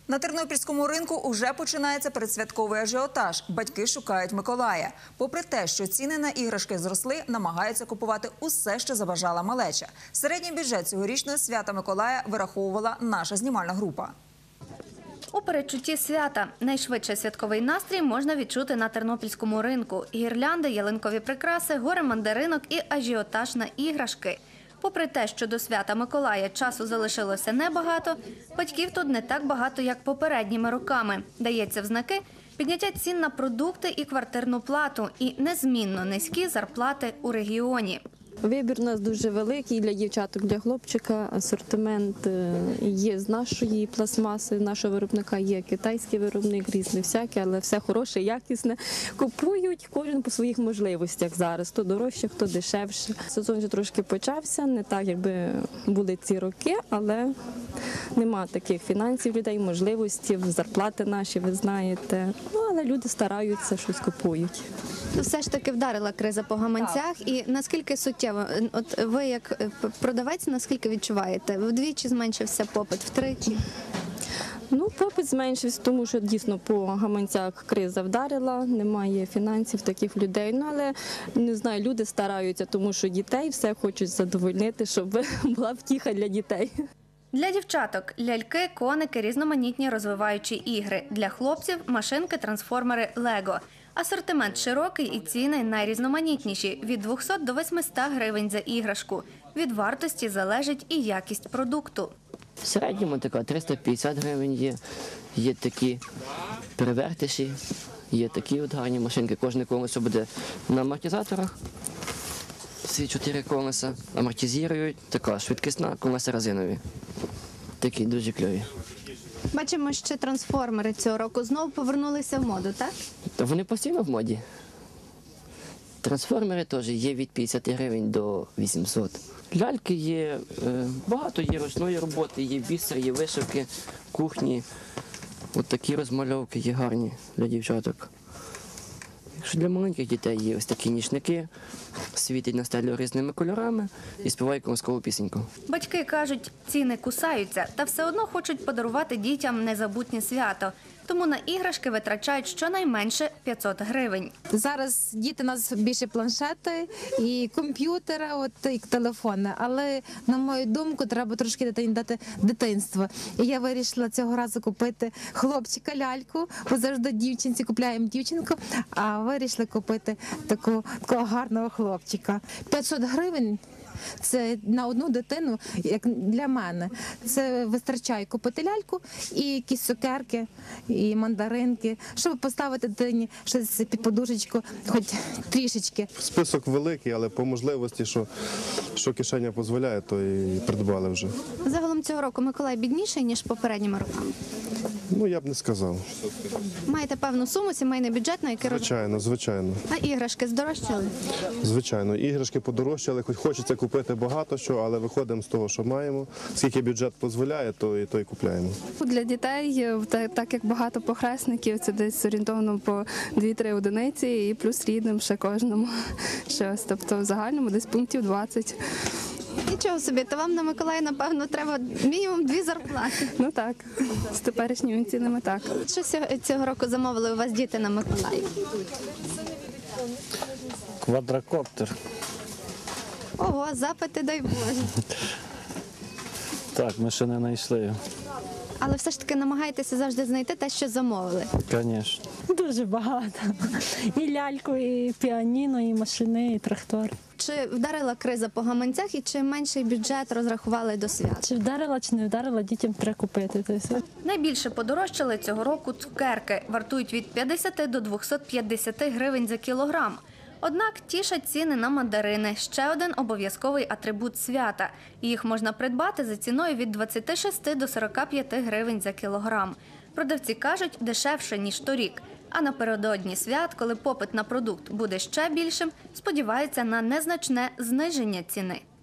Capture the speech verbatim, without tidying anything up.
На Тернопільському ринку уже починається передсвятковий ажіотаж. Батьки шукають Миколая. Попри те, що ціни на іграшки зросли, намагаються купувати усе, що забажала малеча. Середній бюджет цьогорічного свята Миколая вираховувала наша знімальна група. У передчутті свята найшвидше святковий настрій можна відчути на Тернопільському ринку. Гірлянди, ялинкові прикраси, гори мандаринок і ажіотаж на іграшки. Попри те, що до свята Миколая часу залишилося небагато, батьків тут не так багато, як попередніми роками. Дається в знаки підняття цін на продукти і квартирну плату і незмінно низькі зарплати у регіоні. Вибір у нас дуже великий для дівчаток, для хлопчика. Асортимент є з нашої пластмаси, нашого виробника, є китайський виробник, різне всяке, але все хороше, якісне. Купують кожен по своїх можливостях зараз. Хто дорожче, хто дешевше. Сезон вже трошки почався, не так, якби були ці роки, але нема таких фінансів людей, можливості, зарплати наші, ви знаєте. Ну, але люди стараються, щось купують. Все ж таки вдарила криза по гаманцях. І наскільки суттєво? От ви як продавець, наскільки відчуваєте? Вдвічі зменшився попит, втричі? Ну, попит зменшився, тому що дійсно по гаманцях криза вдарила, немає фінансів таких людей. Ну, але, не знаю, люди стараються, тому що дітей все хочуть задовольнити, щоб була втіха для дітей. Для дівчаток – ляльки, коники, різноманітні розвиваючі ігри. Для хлопців – машинки, трансформери, лего. Асортимент широкий і ціни найрізноманітніші – від двохсот до восьмисот гривень за іграшку. Від вартості залежить і якість продукту. В середньому така триста п'ятдесят гривень є, є такі перевертиші, є такі от гарні машинки. Кожне колесо буде на амортизаторах, всі чотири колеса амортизують, така швидкісна, колеса резинові, такі дуже кльові. Бачимо, що трансформери цього року знову повернулися в моду, так? Та вони постійно в моді. Трансформери теж є від п'ятдесят гривень до вісімсот. Ляльки є, багато є ручної роботи, є бісер, є вишивки, кухні. От такі розмальовки є гарні для дівчаток. Якщо для маленьких дітей є ось такі нічники, світять на стелю різними кольорами і співають колискову пісеньку. Батьки кажуть, ціни кусаються, та все одно хочуть подарувати дітям незабутнє свято. Тому на іграшки витрачають щонайменше п'ятсот гривень. Зараз діти у нас більше планшети і комп'ютери, от, і телефони. Але, на мою думку, треба трошки дитині дати дитинство. І я вирішила цього разу купити хлопчика ляльку, бо завжди дівчинці купляємо дівчинку, а вирішили купити таку, такого гарного хлопчика. п'ятсот гривень. Це на одну дитину, як для мене. Це вистачає купити ляльку і якісь цукерки, і мандаринки, щоб поставити дитині щось під подушечку, хоч трішечки. Список великий, але по можливості, що, що кишеня дозволяє, то і придбали вже. Загалом цього року Миколай бідніший, ніж попередніми роками? Ну, я б не сказав. Маєте певну суму, сімейний бюджет, на який роз... Звичайно, звичайно. А іграшки здорожчали? Звичайно, іграшки подорожчали, хоч хочеться купити багато що, але виходимо з того, що маємо. Скільки бюджет дозволяє, то і, то і купляємо. Для дітей, так як багато похресників, це десь орієнтовно по дві-три одиниці і плюс рідним ще кожному щось. Тобто в загальному десь пунктів двадцять. Нічого собі, то вам на Миколая, напевно, треба мінімум дві зарплати. Ну так, з теперішніми цінами так. Що цього року замовили у вас діти на Миколая? Квадрокоптер. Ого, запити дай Боже. Так, ми ще не знайшли. Але все ж таки намагаєтеся завжди знайти те, що замовили. Звісно. Дуже багато. І ляльку, і піаніно, і машини, і трактор. Чи вдарила криза по гаманцях і чи менший бюджет розрахували до свят? Чи вдарила, чи не вдарила, дітям треба купити. Тобто. Найбільше подорожчали цього року цукерки. Вартують від п'ятдесят до двохсот п'ятдесят гривень за кілограм. Однак тішать ціни на мандарини – ще один обов'язковий атрибут свята. Їх можна придбати за ціною від двадцяти шести до сорока п'яти гривень за кілограм. Продавці кажуть, дешевше, ніж торік. А напередодні свят, коли попит на продукт буде ще більшим, сподіваються на незначне зниження ціни.